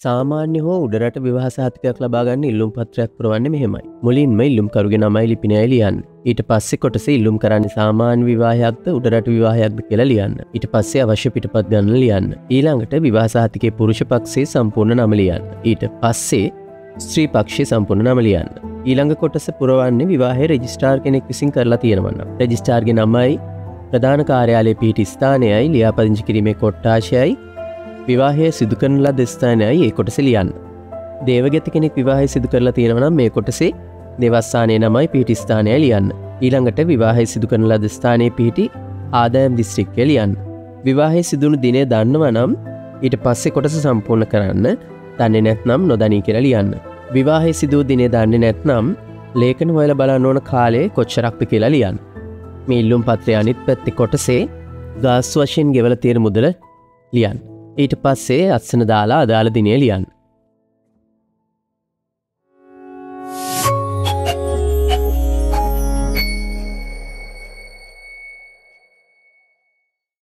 සාමාන්‍ය හෝ උඩරට විවාහ සහතිකයක් ලබා ගන්න ඉල්ලුම් පත්‍රයක් පුරවන්නේ මෙහෙමයි. මුලින්ම ඉල්ලුම්කරුගේ නමයි ලිපිනයයි ලියන්න. ඊට පස්සේ කොටසේ ඉල්ලුම් කරන්නේ සාමාන්‍ය විවාහයක්ද උඩරට විවාහයක්ද කියලා ලියන්න. ඊට පස්සේ අවශ්‍ය පිටපත් ගන්න ලියන්න. ඊළඟට විවාහ සහතිකයේ පුරුෂ පක්ෂයේ සම්පූර්ණ නම ලියන්න. ඊට පස්සේ ස්ත්‍රී පක්ෂයේ සම්පූර්ණ නම ලියන්න. ඊළඟ කොටස පුරවන්නේ විවාහයේ රෙජිස්ට්‍රාර් කෙනෙක් විසින් කරලා තියෙනවා නම්. රෙජිස්ට්‍රාර්ගේ නමයි ප්‍රධාන කාර්යාලයේ පිහිටි ස්ථානයයි ලියාපදිංචි කිරීමේ කොට්ටාශයයි විවාහය සිදු කරන ලද ස්ථානයයි ඒ කොටසේ ලියන්න. දේවගත කෙනෙක් විවාහය සිදු කරලා තියෙනවා නම් මේ කොටසේ දේවස්ථානයේ නමයි පිහිටි ස්ථානයයි ලියන්න. ඊළඟට විවාහය සිදු කරන ලද ස්ථානයේ පිහිටි ආදායම් දිස්ත්‍රික්කය ලියන්න. විවාහය සිදුවුණු දිනය දන්නවා නම් ඊට පස්සේ කොටස සම්පූර්ණ කරන්න. දන්නේ නැත්නම් නොදනී කියලා ලියන්න. විවාහය සිදු වූ දිනය දන්නේ නැත්නම් ලේඛන හොයලා බලන්න ඕන කාලය කොච්චරක්ද කියලා ලියන්න. මේ ඉල්ලුම් පත්‍රයේ අනිත් පැත්තේ කොටසේ ගාස්තු වශයෙන් ගෙවලා තියෙන මුදල ලියන්න. ඊට පස්සේ අත්සන දාලා අදාළ දිනය ලියන්න.